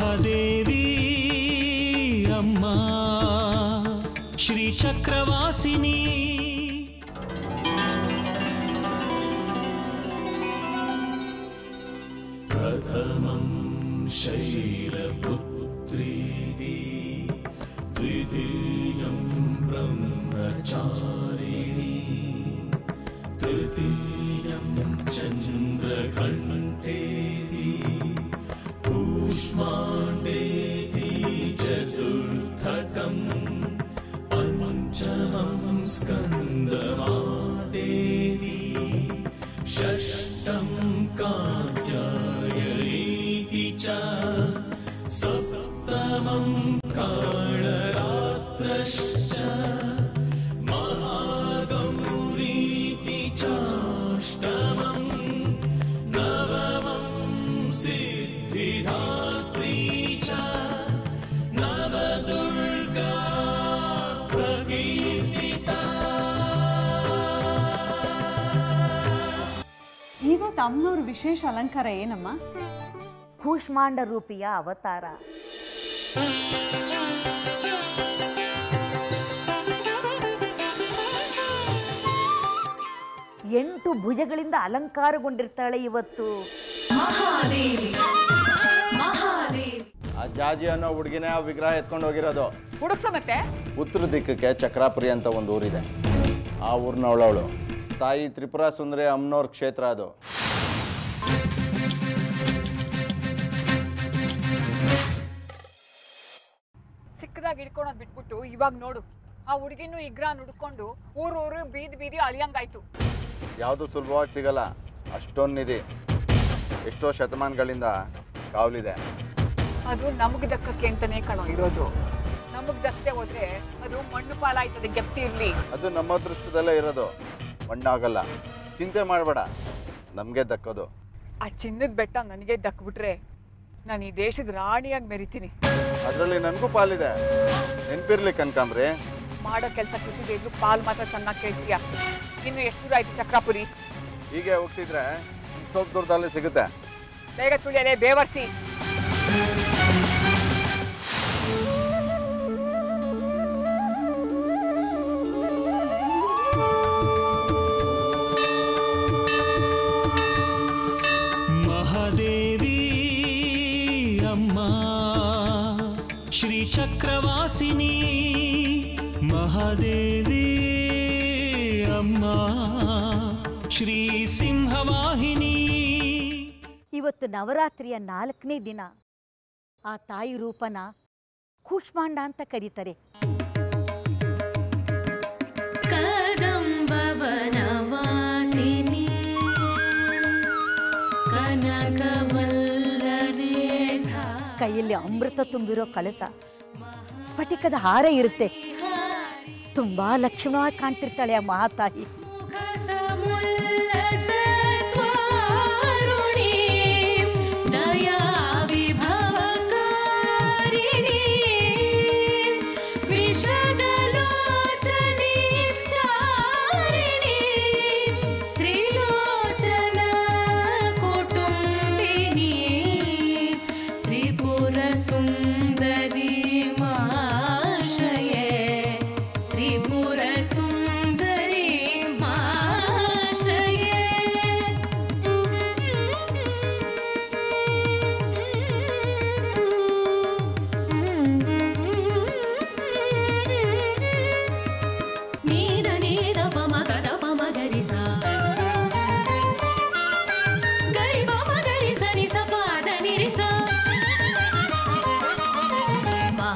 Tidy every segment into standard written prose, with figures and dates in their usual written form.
महादेवी अम्मा श्री चक्रवासिनी प्रथमं शैलपुत्री द्वितीयं ब्रह्मचारिणी तृतीयं चन्द्रघण्टेति कूष्माण्डेति चतुर्थकं पञ्चमं स्कन्दमादेति षष्ठं कात्यायनीति च सप्तमं कालरात्रश्च महागौरीति चाष्टमं नवमं सिद्धिदात्री च नवदुर्गा प्रकीर्तिता। ಇವತ್ತು ಅಮ್ಮನವ್ರ ವಿಶೇಷ ಅಲಂಕಾರ ಏನಮ್ಮ? ಕೂಷ್ಮಾಂಡ ರೂಪಿಯ ಅವತಾರ. ಎಂಟು ಭುಜಗಳಿಂದ ಅಲಂಕಾರಗೊಂಡಿರ್ತಾಳೆ ಇವತ್ತು. ಮಹಾದೇವಿ ಮಹಾದೇವಿ. ಆ ಜಾಜಿ ಅನ್ನೋ ಹುಡುಗಿನೇ ಆ ವಿಗ್ರಹ ಎತ್ಕೊಂಡು ಹೋಗಿರೋದು. ಹುಡುಕ್ಸ ಮತ್ತೆ ಉತ್ತರ ದಿಕ್ಕಕ್ಕೆ ಚಕ್ರಾಪುರಿ ಅಂತ ಒಂದು ಊರಿದೆ. ಆ ಊರಿನವಳವಳು ತಾಯಿ ತ್ರಿಪುರ ಸುಂದರಿ ಅಮ್ಮನವ್ರ ಕ್ಷೇತ್ರ ಅದು. ಸಿಕ್ಕದಾಗ ಹಿಡ್ಕೊಳೋದು ಬಿಟ್ಬಿಟ್ಟು ಇವಾಗ ನೋಡು ಆ ಹುಡುಗಿನೂ ಇಗ್ರ ನುಡ್ಕೊಂಡು ಊರೂರು ಬೀದಿ ಬೀದಿ ಅಳಿಯಂಗಾಯ್ತು. ಯಾವುದು ಸುಲಭವಾಗಿ ಸಿಗಲ್ಲ, ಅಷ್ಟೊಂದು ನಿಧಿ ಎಷ್ಟೋ ಶತಮಾನಗಳಿಂದ ಕಾವಲಿದೆ. ಅದು ನಮಗೆ ದಕ್ಕಕ್ಕೆ ಅಂತಾನೆ ಕಣೋ ಇರೋದು. ನಮಗೆ ದಕ್ಕದೆ ಹೋದ್ರೆ ಅದು ಮಣ್ಣು ಪಾಲಾಯ್ತದೆ, ಗೆಪ್ತಿ ಇರ್ಲಿ. ಅದು ನಮ್ಮ ಅದೃಷ್ಟದಲ್ಲೇ ಇರೋದು, ಮಣ್ಣಾಗಲ್ಲ. ಚಿಂತೆ ಮಾಡಬೇಡ, ನಮಗೆ ದಕ್ಕೋದು. ಆ ಚಿನ್ನದ ಬೆಟ್ಟ ನನಗೆ ದಕ್ಬಿಟ್ರೆ ನಾನು ಈ ದೇಶದ ರಾಣಿಯಾಗಿ ಮೆರಿತೀನಿ. ಅದರಲ್ಲಿ ನನಗೂ ಪಾಲಿದೆ, ನೆನಪಿರ್ಲಿ ಕನಕಾಂಬ್ರಿ. ಮಾಡೋ ಕೆಲಸ ಕಿಸಿದೆ ಇದ್ರು ಪಾಲ್ ಮಾತ್ರ ಚೆನ್ನಾಗಿ ಕೇಳ್ತೀಯ. ಇನ್ನು ಎಷ್ಟು ದೂರ ಆಯ್ತು ಚಕ್ರಾಪುರಿ? ಹೀಗೆ ಹೋಗ್ತಿದ್ರೆ ಸ್ವಲ್ಪ ದೂರದಲ್ಲೇ ಸಿಗುತ್ತೆ. ಬೇಗ ತುಳಿಯಲೇ ಬೇವರ್ಸಿ. महादेवी अम्मा श्री चक्रवासिनी महादेवी अम्मा श्री सिंहवाहिनी. ಇವತ್ತು ನವರಾತ್ರಿಯ 4ನೇ ದಿನ. ಆ ತಾಯಿ ರೂಪನ ಕೂಷ್ಮಾಂಡ ಅಂತ ಕರೀತಾರೆ. ಕದಂಬವನವಾಸಿನಿ ಕನಕವಲ್ಲರೇಧ. ಕೈಯಲ್ಲಿ ಅಮೃತ ತುಂಬಿರೋ ಕಳಸ, ಸ್ಫಟಿಕದ ಹಾರ ಇರುತ್ತೆ. ತುಂಬಾ ಲಕ್ಷಣವಾಗಿ ಕಾಣ್ತಿರ್ತಾಳೆ ಆ ಮಹಾತಾಯಿ. सुंदरी माशये त्रिपुर सुंदरी माशये. नीद नीद पम गद पम गरि सा गरि पम गरि सा नि सा पाद नि रि सा.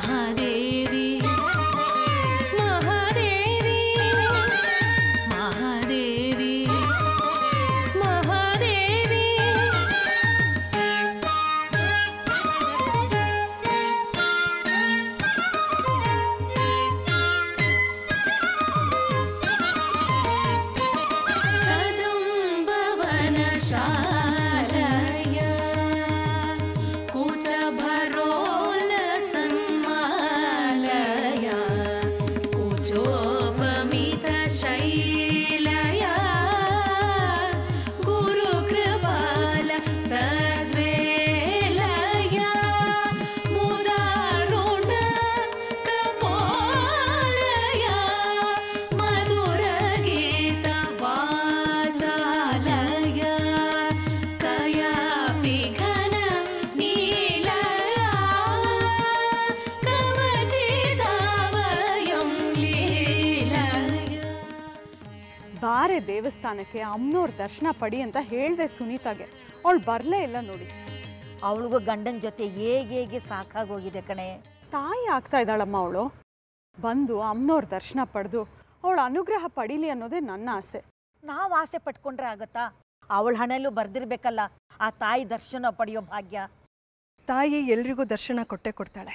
ದೇವಸ್ಥಾನಕ್ಕೆ ಅಮ್ಮನವ್ರ ದರ್ಶನ ಪಡಿ ಅಂತ ಹೇಳಿದೆ ಸುನೀತಾಗೆ. ಅವಳು ಬರಲೇ ಇಲ್ಲ ನೋಡಿ. ಅವಳಿಗೂ ಗಂಡನ ಜೊತೆ ಹೇಗೆ ಸಾಕಾಗೋಗಿದೆ ಕಣೆ. ತಾಯಿ ಆಗ್ತಾ ಇದ್ದಾಳಮ್ಮ ಅವಳು. ಬಂದು ಅಮ್ಮನವ್ರ ದರ್ಶನ ಪಡೆದು ಅವಳ ಅನುಗ್ರಹ ಪಡೀಲಿ ಅನ್ನೋದೇ ನನ್ನ ಆಸೆ. ನಾವು ಆಸೆ ಪಟ್ಕೊಂಡ್ರೆ ಆಗತ್ತಾ? ಅವಳ ಹಣೆಯಲ್ಲೂ ಬರ್ದಿರ್ಬೇಕಲ್ಲ ಆ ತಾಯಿ ದರ್ಶನ ಪಡೆಯೋ ಭಾಗ್ಯ. ತಾಯಿ ಎಲ್ರಿಗೂ ದರ್ಶನ ಕೊಟ್ಟೆ ಕೊಡ್ತಾಳೆ,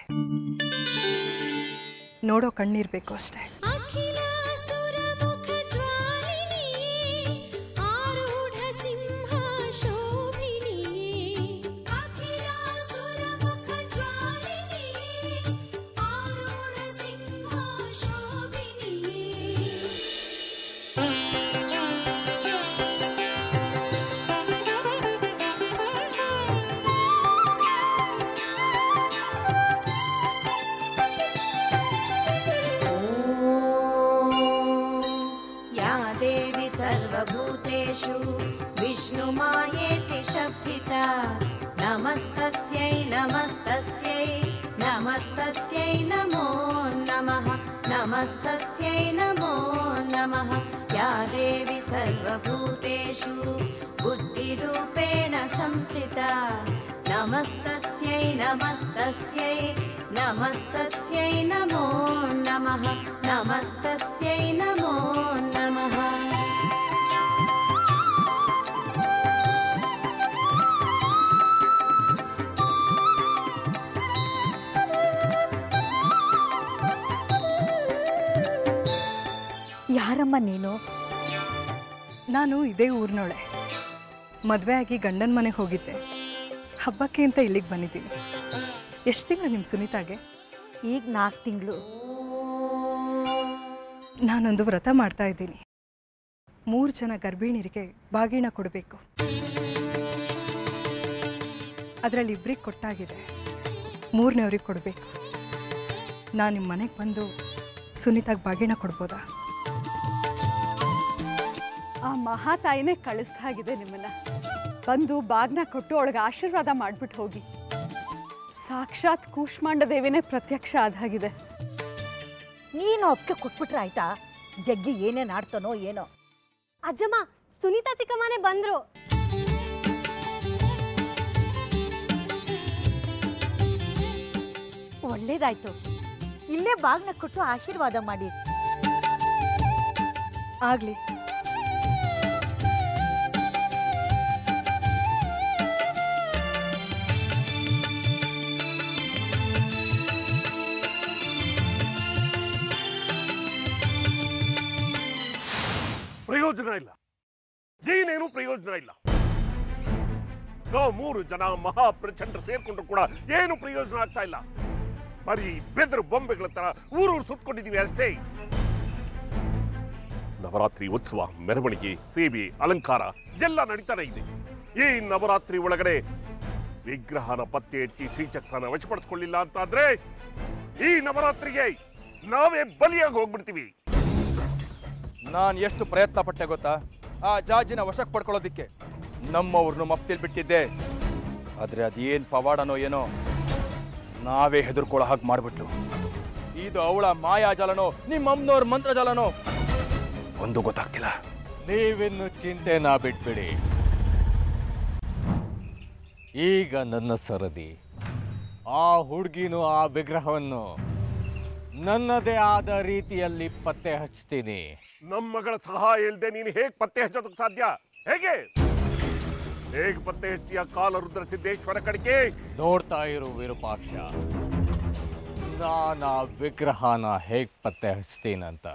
ನೋಡೋ ಕಣ್ಣಿರ್ಬೇಕು ಅಷ್ಟೇ. सर्वभूतेषु विष्णुमायेति शब्दिता नमस्तस्यै नमस्तस्यै नमस्तस्यै नमो नमः नमस्तस्यै नमो नमः या देवी सर्वभूतेषु बुद्धिरूपेण संस्थिता नमस्तस्यै नमस्तस्यै नमस्तस्यै नमो नमः नमस्तस्यै नमो नमः. ಯಾರಮ್ಮ ನೀನು? ನಾನು ಇದೇ ಊರಿನೋಳೆ. ಮದುವೆ ಆಗಿ ಗಂಡನ ಮನೆಗೆ ಹೋಗಿದ್ದೆ. ಹಬ್ಬಕ್ಕೆ ಅಂತ ಇಲ್ಲಿಗೆ ಬಂದಿದ್ದೀನಿ. ಎಷ್ಟು ತಿಂಗಳು ನಿಮ್ಮ ಸುನೀತಾಗೆ? ಈಗ 4 ತಿಂಗಳು. ನಾನೊಂದು ವ್ರತ ಮಾಡ್ತಾ ಇದ್ದೀನಿ. 3 ಜನ ಗರ್ಭಿಣಿಯರಿಗೆ ಬಾಗಿಣ ಕೊಡಬೇಕು. ಅದರಲ್ಲಿ 2 ಕೊಟ್ಟಾಗಿದೆ, 3ನೇವ್ರಿಗೆ ಕೊಡಬೇಕು. ನಾನು ನಿಮ್ಮ ಮನೆಗೆ ಬಂದು ಸುನೀತಾಗೆ ಬಾಗಿಣ ಕೊಡ್ಬೋದಾ? ಆ ಮಹಾತಾಯಿನೇ ಕಳಿಸ್ದಾಗಿದೆ ನಿಮ್ಮನ್ನ. ಬಂದು ಬಾಗ್ನ ಕೊಟ್ಟು ಅವಳಿಗೆ ಆಶೀರ್ವಾದ ಮಾಡಿಬಿಟ್ಟು ಹೋಗಿ. ಸಾಕ್ಷಾತ್ ಕೂಷ್ಮಾಂಡ ದೇವಿನೇ ಪ್ರತ್ಯಕ್ಷ ಆದಾಗಿದೆ. ನೀನು ಒಪ್ಪಿಗೆ ಕೊಟ್ಬಿಟ್ರೆ ಆಯ್ತಾ? ಜಗ್ಗಿ ಏನೇನು ಆಡ್ತಾನೋ ಏನೋ. ಅಜ್ಜಮ್ಮ, ಸುನೀತಾ ಚಿಕ್ಕಮ್ಮನೇ ಬಂದ್ರು. ಒಳ್ಳೇದಾಯ್ತು. ಇಲ್ಲೇ ಬಾಗ್ನ ಕೊಟ್ಟು ಆಶೀರ್ವಾದ ಮಾಡಿ. ಆಗಲಿ. ಪ್ರಯೋಜನ ಇಲ್ಲ, ಏನೇನು ಪ್ರಯೋಜನ ಇಲ್ಲ. ನಾವು 3 ಜನ ಮಹಾಪ್ರಚಂಡ ಸೇರ್ಕೊಂಡ್ರು ಕೂಡ ಏನು ಪ್ರಯೋಜನ ಆಗ್ತಾ ಇಲ್ಲ. ಬರೀ ಬೆದರು ಬೊಂಬೆಗಳ ತರ ಊರೂರು ಸುತ್ಕೊಂಡಿದೀವಿ ಅಷ್ಟೇ. ನವರಾತ್ರಿ ಉತ್ಸವ, ಮೆರವಣಿಗೆ, ಸೇವೆ, ಅಲಂಕಾರ ಎಲ್ಲ ನಡೀತಾನೆ ಇದೆ. ಈ ನವರಾತ್ರಿ ಒಳಗಡೆ ವಿಗ್ರಹನ ಪತ್ತೆ ಹಚ್ಚಿ ಶ್ರೀಚಕ್ರನ ವಶಪಡಿಸ್ಕೊಳ್ಳಿಲ್ಲ ಅಂತಾದ್ರೆ ಈ ನವರಾತ್ರಿಗೆ ನಾವೇ ಬಲಿಯಾಗಿ ಹೋಗ್ಬಿಡ್ತೀವಿ. ನಾನು ಎಷ್ಟು ಪ್ರಯತ್ನ ಪಟ್ಟೆ ಗೊತ್ತಾ ಆ ಜಾಜಿನ ವಶಕ್ಕೆ ಪಡ್ಕೊಳ್ಳೋದಿಕ್ಕೆ. ನಮ್ಮವ್ರನ್ನು ಮಫ್ತಿಲ್ ಬಿಟ್ಟಿದ್ದೆ, ಆದರೆ ಅದೇನು ಪವಾಡನೋ ಏನೋ ನಾವೇ ಹೆದರ್ಕೊಳ್ಳೋ ಹಾಗೆ ಮಾಡಿಬಿಟ್ಲು. ಇದು ಅವಳ ಮಾಯಾಜಾಲನೋ ನಿಮ್ಮಮ್ಮನವ್ರ ಮಂತ್ರಜಾಲನೋ ಒಂದು ಗೊತ್ತಾಗ್ತಿಲ್ಲ. ನೀವಿನ್ನು ಚಿಂತೆನ ಬಿಟ್ಬಿಡಿ. ಈಗ ನನ್ನ ಸರದಿ. ಆ ಹುಡುಗಿನೂ ಆ ವಿಗ್ರಹವನ್ನು ನನ್ನದೇ ಆದ ರೀತಿಯಲ್ಲಿ ಪತ್ತೆ ಹಚ್ತೀನಿ. ನಮ್ಮ ಮಗಳ ಸಹಾಯ ಇಲ್ಲದೆ ನೀನು ಹೇಗೆ ಪತ್ತೆ ಹಚ್ಚೋದಕ್ಕೆ ಸಾಧ್ಯ? ಹೇಗೆ ಪತ್ತೆ ಹಚ್ಚಿಯ ಕಾಲರುದ್ರ ಸಿದ್ದೇಶ್ವರ ಕಡೆಗೆ ನೋಡ್ತಾ ಇರು ವಿರೂಪಾಕ್ಷ, ನಾನು ಆ ವಿಗ್ರಹನ ಹೇಗೆ ಪತ್ತೆ ಹಚ್ತೀನಂತ.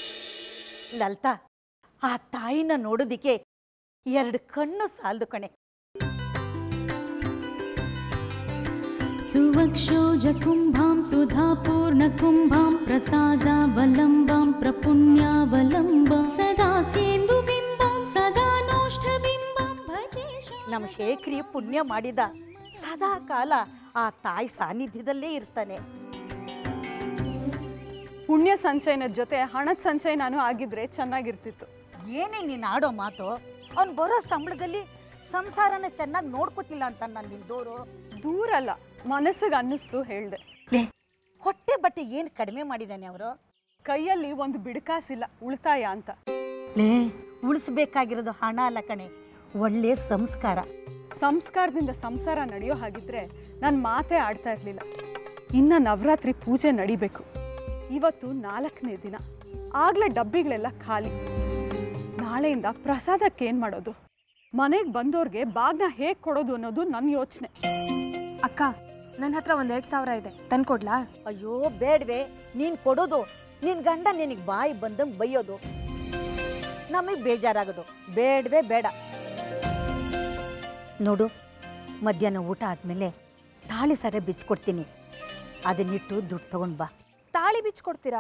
ಲಲಿತಾ, ಆ ತಾಯಿನ ನೋಡೋದಿಕ್ಕೆ 2 ಕಣ್ಣು ಸಾಲದು ಕಣೆ. सुवक्षोजकुम्भां सुधापूर्णकुम्भां प्रसादावलम्बां प्रपुण्यावलम्बां सदा सेन्दुबिम्बां सदा नोष्ठबिम्बां भजे ನಮ್ಮ ಶೇಖರಿ ಪುಣ್ಯ ಮಾಡಿದ ಸದಾ ಕಾಲ ಆ ತಾಯಿ ಸಾನ್ನಿಧ್ಯದಲ್ಲೇ ಇರ್ತಾನೆ. ಪುಣ್ಯ ಸಂಚಯನದ ಜೊತೆ ಹಣದ ಸಂಚಯನೂ ಆಗಿದ್ರೆ ಚೆನ್ನಾಗಿರ್ತಿತ್ತು. ಏನೇ ನೀನು ಆಡೋ ಮಾತು? ಅವ್ನು ಬರೋ ಸಂಬಳದಲ್ಲಿ ಸಂಸಾರನ ಚೆನ್ನಾಗಿ ನೋಡ್ಕೋತಿಲ್ಲ ಅಂತ ನಾನು ನಿಲ್ದೋರು. ದೂರಲ್ಲ, ಮನಸ್ಸಿಗೆ ಅನ್ನಿಸ್ತು ಹೇಳ್ದೆ. ಹೊಟ್ಟೆ ಬಟ್ಟೆ ಏನು ಕಡಿಮೆ ಮಾಡಿದ್ದಾನೆ ಅವರು? ಕೈಯಲ್ಲಿ ಒಂದು ಬಿಡ್ಕಾಸಿಲ್ಲ ಉಳಿತಾಯ ಅಂತ. ಉಳಿಸ್ಬೇಕಾಗಿರೋದು ಹಣ ಅಲ್ಲ ಕಣೆ, ಒಳ್ಳೆ ಸಂಸ್ಕಾರ. ಸಂಸ್ಕಾರದಿಂದ ಸಂಸಾರ ನಡೆಯೋ ಹಾಗಿದ್ರೆ ನನ್ನ ಮಾತೇ ಆಡ್ತಾ ಇರಲಿಲ್ಲ. ಇನ್ನು ನವರಾತ್ರಿ ಪೂಜೆ ನಡಿಬೇಕು. ಇವತ್ತು 4ನೇ ದಿನ, ಆಗ್ಲೇ ಡಬ್ಬಿಗಳೆಲ್ಲ ಖಾಲಿ. ನಾಳೆಯಿಂದ ಪ್ರಸಾದಕ್ಕೆ ಏನು ಮಾಡೋದು? ಮನೆಗೆ ಬಂದವ್ರಿಗೆ ಬಾಗ್ನ ಹೇಗೆ ಕೊಡೋದು ಅನ್ನೋದು ನನ್ನ ಯೋಚನೆ. ಅಕ್ಕ, ನನ್ನ ಹತ್ರ ಒಂದು 2,000 ಇದೆ, ತಂದ್ಕೊಡ್ಲಾ? ಅಯ್ಯೋ ಬೇಡವೆ, ನೀನು ಕೊಡೋದು ನಿನ್ನ ಗಂಡ ನಿನಗೆ ಬಾಯಿ ಬಂದಂಗೆ ಬೈಯೋದು, ನಮಗೆ ಬೇಜಾರಾಗೋದು. ಬೇಡವೇ ಬೇಡ. ನೋಡು, ಮಧ್ಯಾಹ್ನ ಊಟ ಆದಮೇಲೆ ತಾಳಿ ಸರ ಬಿಚ್ಕೊಡ್ತೀನಿ, ಅದನ್ನಿಟ್ಟು ದುಡ್ಡು ತಗೊಂಡು ಬಾ. ತಾಳಿ ಬಿಚ್ಕೊಡ್ತೀರಾ?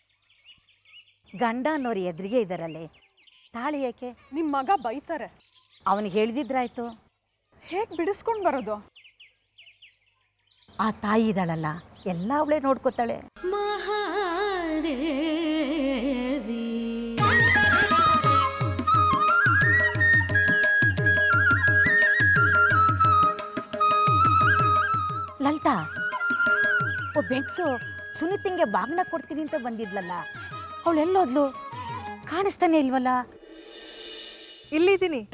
ಗಂಡ ಅನ್ನೋರು ಎದುರಿಗೆ ಇದ್ದಾರಲ್ಲೇ, ತಾಳಿ ಯಾಕೆ? ನಿಮ್ಮ ಮಗ ಬೈತಾರೆ. ಅವನಿಗೆ ಹೇಳಿದಿದ್ರಾಯ್ತು. ಹೇಗೆ ಬಿಡಿಸ್ಕೊಂಡು ಬರೋದು? ಆ ತಾಯಿ ಇದ್ದಾಳಲ್ಲ, ಎಲ್ಲ ಅವಳೇ ನೋಡ್ಕೋತಾಳೆ. ಮಹಾದೇವಿ ಲಲಿತಾ, ಓ ಬೆಕ್ಸು ಸುನಿತಿಂಗೆ ಬಾಗ್ನ ಕೊಡ್ತೀನಿ ಅಂತ ಬಂದಿದ್ಲಲ್ಲ, ಅವಳೆಲ್ಲೋದ್ಲು? ಕಾಣಿಸ್ತಾನೆ ಇಲ್ವಲ್ಲ? ಇಲ್ಲಿದ್ದೀನಿ.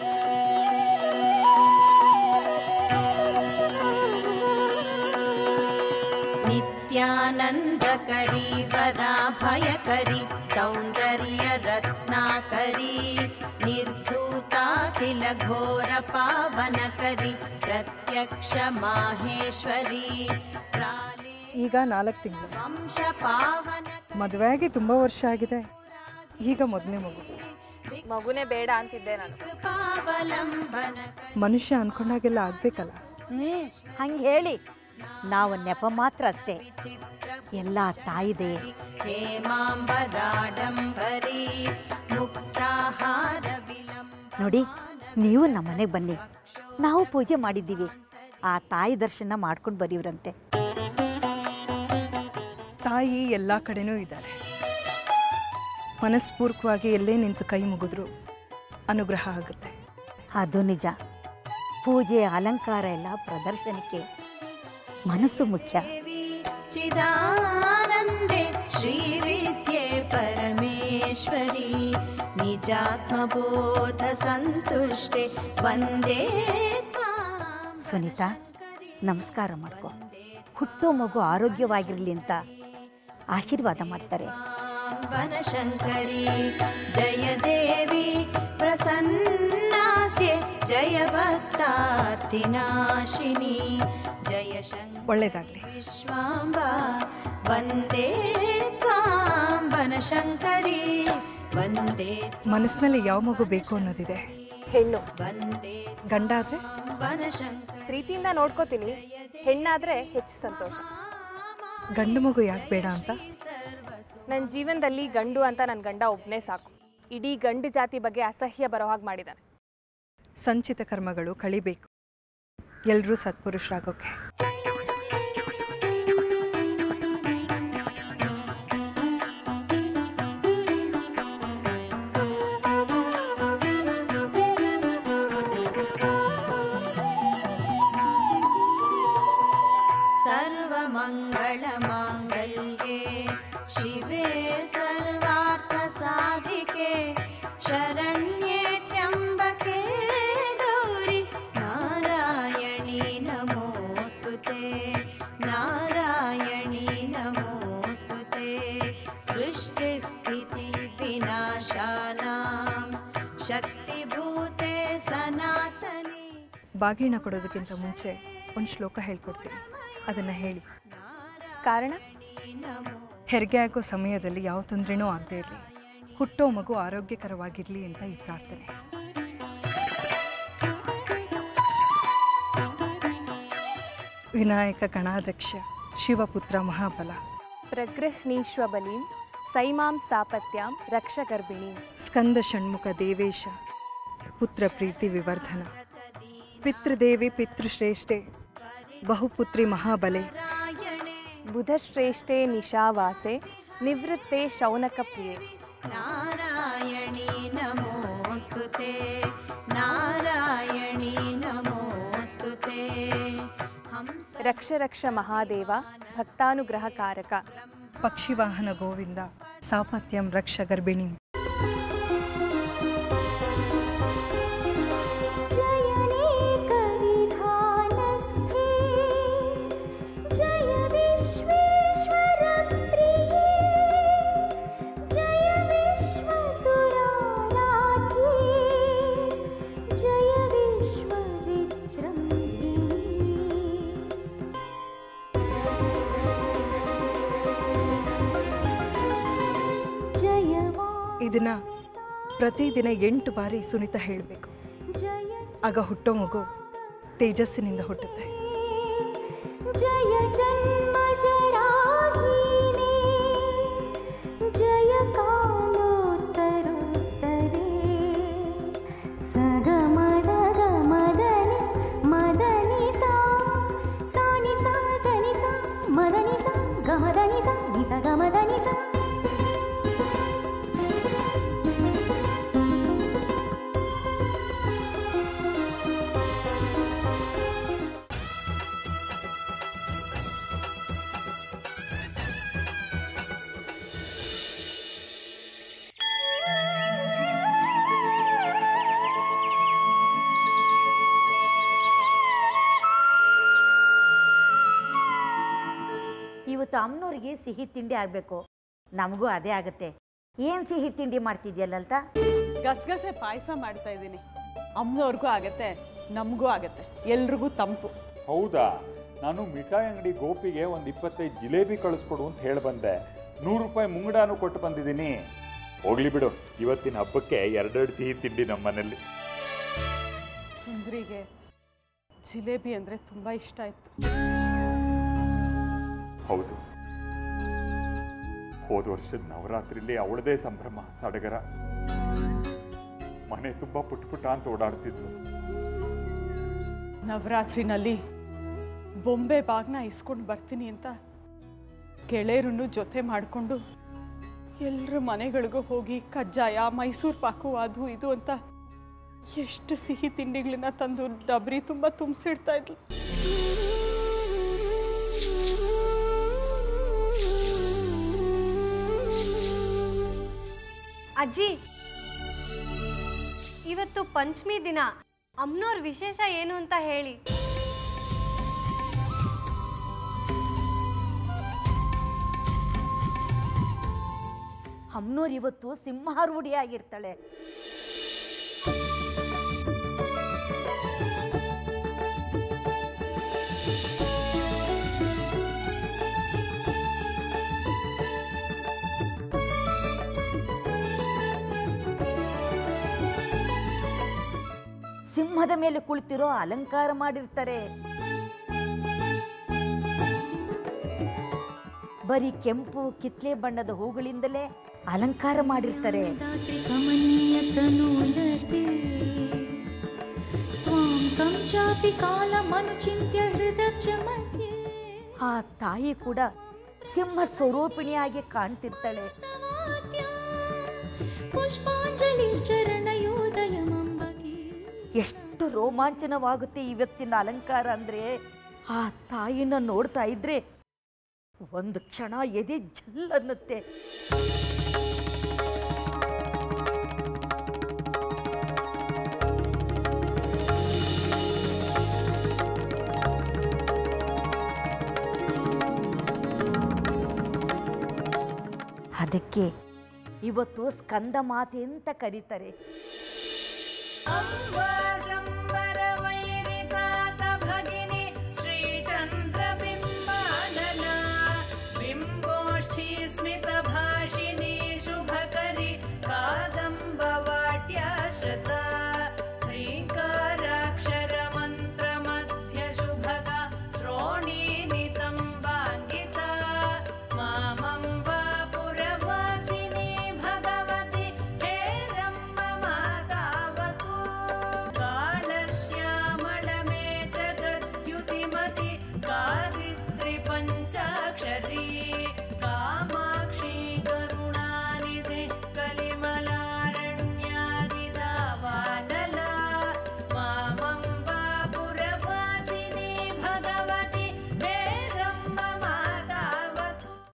ನಿತ್ಯಾನಂದಕರಿ ವರಾಭಯಕರಿ ಸೌಂದರ್ಯ ರತ್ನಾಕರಿ ನಿರ್ಧೂತಾಖಿಲ ಘೋರ ಪಾವನಕರಿ ಪ್ರತ್ಯಕ್ಷ ಮಾಹೇಶ್ವರಿ. ಈಗ 4 ತಿಂಗಳು. ವಂಶ ಪಾವನ. ಮದುವೆಯಾಗಿ ತುಂಬ ವರ್ಷ ಆಗಿದೆ. ಈಗ ಮೊದಲನೇ ಮಗು. ಮಗುನೇ ಬೇಡ ಅಂತಿದ್ದೆ ನಾನು. ಮನುಷ್ಯ ಅನ್ಕೊಂಡಾಗೆಲ್ಲ ಆಗ್ಬೇಕಲ್ಲ. ಹಂಗೆ ಹೇಳಿ, ನಾವು ನೆಪ ಮಾತ್ರ ಅಷ್ಟೇ, ಎಲ್ಲ ತಾಯಿದೆ. ನೋಡಿ, ನೀವು ನಮ್ಮನೆಗೆ ಬನ್ನಿ, ನಾವು ಪೂಜೆ ಮಾಡಿದ್ದೀವಿ. ಆ ತಾಯಿ ದರ್ಶನ ಮಾಡ್ಕೊಂಡು ಬರೀವ್ರಂತೆ. ತಾಯಿ ಎಲ್ಲ ಕಡೆನೂ ಇದ್ದಾರೆ. ಮನಸ್ಪೂರ್ವಕವಾಗಿ ಎಲ್ಲೇ ನಿಂತು ಕೈ ಮುಗಿದ್ರು ಅನುಗ್ರಹ ಆಗುತ್ತೆ. ಅದು ನಿಜ. ಪೂಜೆ ಅಲಂಕಾರ ಎಲ್ಲ ಪ್ರದರ್ಶನಕ್ಕೆ, ಮನಸ್ಸು ಮುಖ್ಯ. ಚಿದಾನಂದೆ ಶ್ರೀ ವಿದ್ಯೆ ಪರಮೇಶ್ವರಿ ನಿಜಾತ್ಮಬೋಧ ಸಂತುಷ್ಟೆ ವಂದೇ. ಸುನೀತಾ, ನಮಸ್ಕಾರ ಮಾಡ್ಕೊ. ಹುಟ್ಟೋ ಮಗು ಆರೋಗ್ಯವಾಗಿರಲಿ ಅಂತ ಆಶೀರ್ವಾದ ಮಾಡ್ತಾರೆ. ವನಶಂಕರಿ ಜಯ ದೇವಿ ಪ್ರಸನ್ನಾಸ್ಯೆ ಜಯ ಭಕ್ತಾರ್ತಿನಾಶಿನಿ ಜಯ ಒಳ್ಳೆಯದಾಗಲಿ. ವಿಶ್ವಾಂಬ ವಂದೇ ತ್ವಾಂ ವನಶಂಕರಿ ವಂದೇ. ಮನಸ್ಸಿನಲ್ಲಿ ಯಾವ ಮಗು ಬೇಕು ಅನ್ನೋದಿದೆ. ಹೆಣ್ಣು. ವಂದೇ ಗಂಡ ಆದ್ರೆ ವನಶಂಕರಿ. ಪ್ರೀತಿಯಿಂದ ನೋಡ್ಕೋತೀನಿ, ಹೆಣ್ಣಾದ್ರೆ ಹೆಚ್ಚು ಸಂತೋಷ. ಗಂಡು ಮಗು ಯಾಕೆ ಬೇಡ ಅಂತ? ನನ್ನ ಜೀವನದಲ್ಲಿ ಗಂಡು ಅಂತ ನನ್ನ ಗಂಡ ಒಬ್ಬನೇ ಸಾಕು. ಇಡೀ ಗಂಡು ಜಾತಿ ಬಗ್ಗೆ ಅಸಹ್ಯ ಬರೋ ಹಾಗೆ ಮಾಡಿದ್ದಾನೆ. ಸಂಚಿತ ಕರ್ಮಗಳು ಕಳಿಬೇಕು, ಎಲ್ಲರೂ ಸತ್ಪುರುಷರಾಗೋಕೆ. ಸರ್ವಮಂಗಳ ಮಾಂಗಲ್ಯೆ ಶಿವೆ ಸರ್ವಾರ್ಥ ಸಾಧಿಕೆ ಶರಣ್ಯೆ ತ್ರ್ಯಂಬಕೆ ಗೌರಿ ನಾರಾಯಣಿ ನಮೋಸ್ತುತೆ ನಾರಾಯಣಿ ನಮೋಸ್ತುತೆ. ಸೃಷ್ಟಿ ಸ್ಥಿತಿ ವಿನಾಶಾನಾಂ ಶಕ್ತಿಭೂತೆ ಸನಾತನಿ. ಬಾಗಿಣ ಕೊಡೋದಕ್ಕಿಂತ ಮುಂಚೆ ಒಂದು ಶ್ಲೋಕ ಹೇಳ್ಕೊಡ್ತೀನಿ, ಅದನ್ನು ಹೇಳಿ. ಕಾರಣ? ಹೆರಿಗೆ ಆಗೋ ಸಮಯದಲ್ಲಿ ಯಾವ ತೊಂದರೆನೂ ಆಗದೇ ಇರಲಿ, ಹುಟ್ಟೋ ಮಗು ಆರೋಗ್ಯಕರವಾಗಿರಲಿ ಅಂತ ಈ ಪ್ರಾರ್ಥನೆ. ವಿನಾಯಕ ಗಣಾಧ್ಯಕ್ಷ ಶಿವಪುತ್ರ ಮಹಾಬಲ ಪ್ರಗೃಹ್ಣೀಶ್ವ ಬಲೀಂ ಸೈಮಾಂ ಸಾಪತ್ಯಾಂ ರಕ್ಷ ಗರ್ಭಿಣಿ ಸ್ಕಂದ ಷಣ್ಮುಖ ದೇವೇಶ ಪುತ್ರ ಪ್ರೀತಿ ವಿವರ್ಧನ ಪಿತೃದೇವಿ ಪಿತೃಶ್ರೇಷ್ಠೆ ಬಹುಪುತ್ರಿ ಮಹಾಬಲೆ ಬುಧಶ್ರೇಷ್ಠೆ ನಿಶಾವಾಸೆ ನಿವೃತ್ತೆ ಶೌನಕ ಪ್ರಿಯೆ ನಾರಾಯಣಿ ನಮೋಸ್ತುತೆ ನಾರಾಯಣಿ ನಮೋಸ್ತುತೆ ರಕ್ಷ ರಕ್ಷ ಮಹಾದೇವ ಭಕ್ತಾನುಗ್ರಹಕಾರಕ ಪಕ್ಷಿವಾಹನ ಗೋವಿಂದ ಸಾಪತ್ಯಂ ರಕ್ಷ ಗರ್ಭಿಣಿ ಇದನ್ನ ಪ್ರತಿದಿನ 8 ಬಾರಿ ಸುನಿತಾ ಹೇಳಬೇಕು. ಆಗ ಹುಟ್ಟೋ ಮಗು ತೇಜಸ್ಸಿನಿಂದ ಹುಟ್ಟುತ್ತೆ. ಜಯ ಜನ್ಮ ಜರಾಹೀನೇ ಜಯ ಕಾಲೋತ್ತರೋತ್ತರೇ ಸಗಮದ ಗಮದನಿ ಮದನಿ ಸಾ ಸಾನಿ ಸಾ ಧನಿ ಸಾ ಮದನಿ ಸಾ ಗಮದನಿ ಸಾ ನಿಸ ಗಮದನಿ ಸಾ. ಇವತ್ತು ಅಮ್ಮನವ್ರಿಗೆ ಸಿಹಿ ತಿಂಡಿ ಆಗಬೇಕು. ನಮಗೂ ಅದೇ ಆಗುತ್ತೆ. ಏನು ಸಿಹಿ ತಿಂಡಿ ಮಾಡ್ತಿದ್ಯಲ್ಲಲ್ತ? ಗಸಗಸೆ ಪಾಯಸ ಮಾಡ್ತಾ ಇದ್ದೀನಿ. ಅಮ್ಮನವ್ರಿಗೂ ಆಗತ್ತೆ, ನಮಗೂ ಆಗತ್ತೆ, ಎಲ್ರಿಗೂ ತಂಪು. ಹೌದಾ? ನಾನು ಮಿಠಾಯಿ ಅಂಗಡಿ ಗೋಪಿಗೆ ಒಂದು 25 ಜಿಲೇಬಿ ಕಳಿಸ್ಕೊಡು ಅಂತ ಹೇಳಿ ಬಂದೆ. 100 ರೂಪಾಯಿ ಮುಂಗಡಾನು ಕೊಟ್ಟು ಬಂದಿದ್ದೀನಿ. ಹೋಗ್ಲಿ ಬಿಡು, ಇವತ್ತಿನ ಹಬ್ಬಕ್ಕೆ 2 ಸಿಹಿ ತಿಂಡಿ ನಮ್ಮ ಮನೇಲಿ. ಸುಂದರಿಗೆ ಜಿಲೇಬಿ ಅಂದರೆ ತುಂಬ ಇಷ್ಟ ಆಯಿತು. ಹೌದು, ಹೋದ ವರ್ಷದ ನವರಾತ್ರಿಲಿ ಅವಳದೇ ಸಂಭ್ರಮ ಸಡಗರ. ಮನೆ ತುಂಬ ಪುಟ್ಟ ಅಂತ ಓಡಾಡ್ತಿದ್ಲು. ನವರಾತ್ರಿನಲ್ಲಿ ಬೊಂಬೆ ಬಾಗ್ನ ಇಸ್ಕೊಂಡು ಬರ್ತೀನಿ ಅಂತ ಗೆಳೆಯರನ್ನು ಜೊತೆ ಮಾಡಿಕೊಂಡು ಎಲ್ಲರ ಮನೆಗಳಿಗೂ ಹೋಗಿ ಕಜ್ಜಾಯ, ಮೈಸೂರು ಪಾಕು, ಅದು ಇದು ಅಂತ ಎಷ್ಟು ಸಿಹಿ ತಿಂಡಿಗಳನ್ನ ತಂದು ಡಬ್ರಿ ತುಂಬ ತುಂಬಿಸಿಡ್ತಾ ಇದ್ಲು. ಅಜ್ಜಿ, ಇವತ್ತು ಪಂಚಮಿ ದಿನ. ಅಮ್ಮನವ್ರ ವಿಶೇಷ ಏನು ಅಂತ ಹೇಳಿ. ಅಮ್ಮನವ್ರು ಇವತ್ತು ಸಿಂಹಾರೂಢಿಯಾಗಿರ್ತಾಳೆ. ಸಿಂಹದ ಮೇಲೆ ಕುಳಿತಿರೋ ಅಲಂಕಾರ ಮಾಡಿರ್ತಾರೆ. ಬರೀ ಕೆಂಪು ಕಿತ್ಲೆ ಬಣ್ಣದ ಹೂಗಳಿಂದಲೇ ಅಲಂಕಾರ ಮಾಡಿರ್ತಾರೆ. ಆ ತಾಯಿ ಕೂಡ ಸಿಂಹ ಸ್ವರೂಪಿಣಿಯಾಗಿ ಕಾಣ್ತಿರ್ತಾಳೆ. ಎಷ್ಟು ರೋಮಾಂಚನವಾಗುತ್ತೆ ಇವತ್ತಿನ ಅಲಂಕಾರ ಅಂದ್ರೆ. ಆ ತಾಯಿನ ನೋಡ್ತಾ ಇದ್ರೆ ಒಂದು ಕ್ಷಣ ಎದೆ ಜಲ್ ಅನ್ನುತ್ತೆ. ಅದಕ್ಕೆ ಇವತ್ತು ಸ್ಕಂದ ಮಾತೆ ಅಂತ ಕರೀತಾರೆ. ಅಂಬ ಸಂಬ